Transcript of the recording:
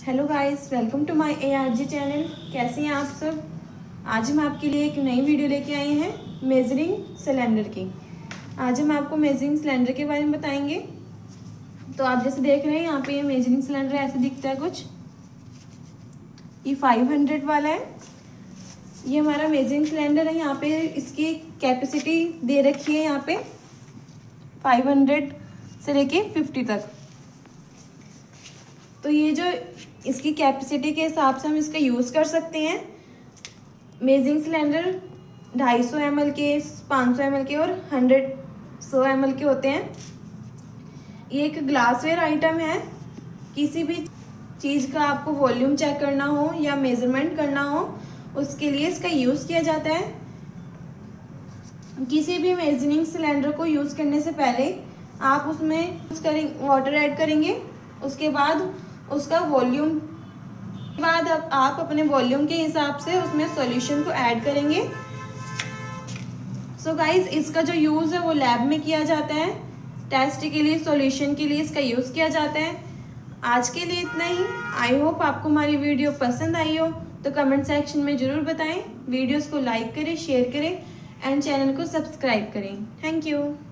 Hello guys, welcome to my ARG channel. कैसे हैं आप सब। आज हम आपके लिए एक नई वीडियो लेके आए हैं मेजरिंग सिलेंडर की। आज हम आपको मेजरिंग सिलेंडर के बारे में बताएंगे। तो आप जैसे देख रहे हैं यहाँ पे ये मेजरिंग सिलेंडर ऐसे दिखता है कुछ। ये 500 वाला है। ये हमारा मेजरिंग सिलेंडर है। यहाँ पे इसकी कैपेसिटी दे रखी है यहाँ पे 500 से लेके 50 तक। तो ये जो इसकी कैपेसिटी के हिसाब से हम इसका यूज़ कर सकते हैं। मेजरिंग सिलेंडर 250 ml के, 500 ml के और 100 ml के होते हैं। ये एक ग्लासवेयर आइटम है। किसी भी चीज़ का आपको वॉल्यूम चेक करना हो या मेजरमेंट करना हो उसके लिए इसका यूज़ किया जाता है। किसी भी मेजरिंग सिलेंडर को यूज़ करने से पहले आप उसमें वाटर ऐड करेंगे। उसके बाद उसका वॉल्यूम बाद आप अपने वॉल्यूम के हिसाब से उसमें सॉल्यूशन को ऐड करेंगे। सो गाइस, इसका जो यूज़ है वो लैब में किया जाता है। टेस्ट के लिए, सॉल्यूशन के लिए इसका यूज़ किया जाता है। आज के लिए इतना ही। आई होप आपको हमारी वीडियो पसंद आई हो तो कमेंट सेक्शन में ज़रूर बताएं। वीडियोस को लाइक करें, शेयर करें एंड चैनल को सब्सक्राइब करें। Thank you.